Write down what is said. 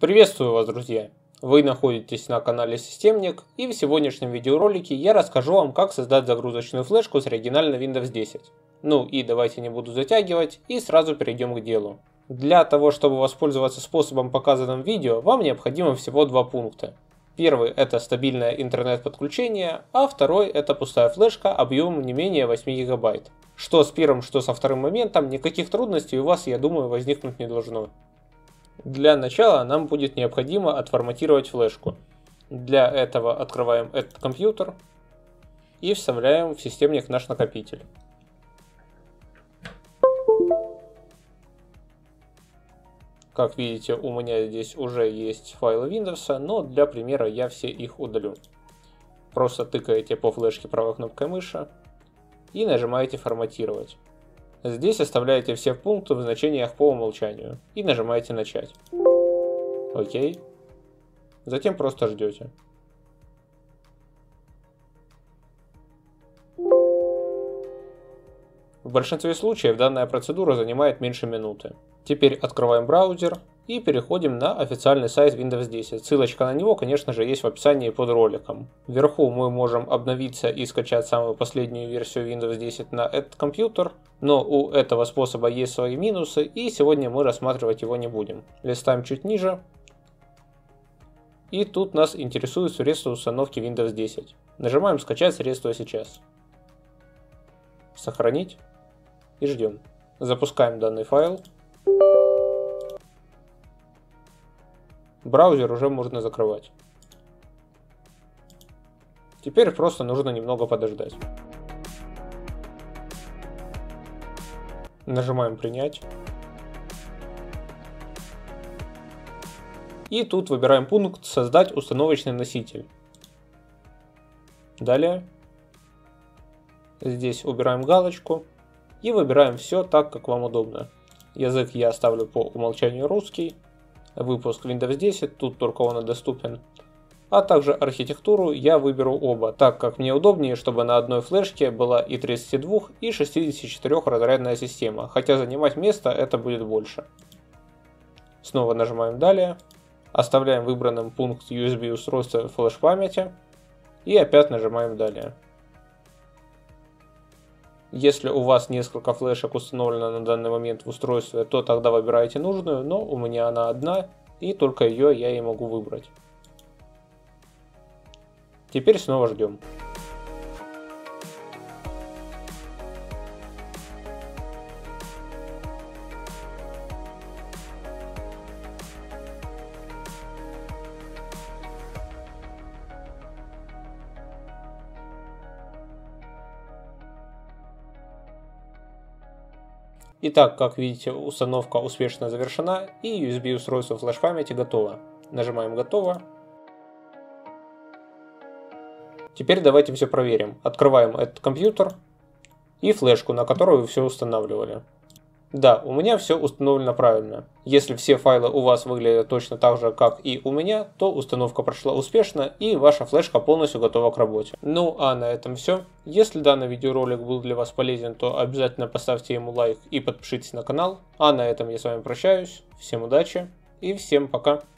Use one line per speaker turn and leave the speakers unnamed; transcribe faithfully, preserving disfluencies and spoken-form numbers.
Приветствую вас, друзья! Вы находитесь на канале Системник, и в сегодняшнем видеоролике я расскажу вам, как создать загрузочную флешку с оригинальной Windows десять. Ну и давайте не буду затягивать и сразу перейдем к делу. Для того, чтобы воспользоваться способом, показанным в видео, вам необходимо всего два пункта. Первый – это стабильное интернет-подключение, а второй – это пустая флешка объемом не менее восьми гигабайт. Что с первым, что со вторым моментом, никаких трудностей у вас, я думаю, возникнуть не должно. Для начала нам будет необходимо отформатировать флешку. Для этого открываем этот компьютер и вставляем в системник наш накопитель. Как видите, у меня здесь уже есть файлы Windows, но для примера я все их удалю. Просто тыкаете по флешке правой кнопкой мыши и нажимаете «Форматировать». Здесь оставляете все пункты в значениях по умолчанию и нажимаете «Начать». Окей. Затем просто ждете. В большинстве случаев данная процедура занимает меньше минуты. Теперь открываем браузер и переходим на официальный сайт Windows десять. Ссылочка на него, конечно же, есть в описании под роликом. Вверху мы можем обновиться и скачать самую последнюю версию Windows десять на этот компьютер, но у этого способа есть свои минусы, и сегодня мы рассматривать его не будем. Листаем чуть ниже. И тут нас интересует средство установки Windows десять. Нажимаем «Скачать средство сейчас». Сохранить. И ждем. Запускаем данный файл. Браузер уже можно закрывать. Теперь просто нужно немного подождать. Нажимаем «Принять». И тут выбираем пункт «Создать установочный носитель». Далее. Здесь убираем галочку. И выбираем все так, как вам удобно. Язык я оставлю по умолчанию русский. Выпуск Windows десять, тут только он и доступен. А также архитектуру я выберу оба, так как мне удобнее, чтобы на одной флешке была и тридцати двух, и шестидесяти четырёх разрядная система, хотя занимать место это будет больше. Снова нажимаем «Далее», оставляем выбранным пункт ю эс би устройства флеш-памяти и опять нажимаем «Далее». Если у вас несколько флешек установлено на данный момент в устройстве, то тогда выбирайте нужную, но у меня она одна, и только ее я и могу выбрать. Теперь снова ждем. Итак, как видите, установка успешно завершена и ю эс би устройство флеш-памяти готово. Нажимаем «Готово». Теперь давайте все проверим. Открываем этот компьютер и флешку, на которую вы все устанавливали. Да, у меня все установлено правильно. Если все файлы у вас выглядят точно так же, как и у меня, то установка прошла успешно и ваша флешка полностью готова к работе. Ну а на этом все. Если данный видеоролик был для вас полезен, то обязательно поставьте ему лайк и подпишитесь на канал. А на этом я с вами прощаюсь. Всем удачи и всем пока.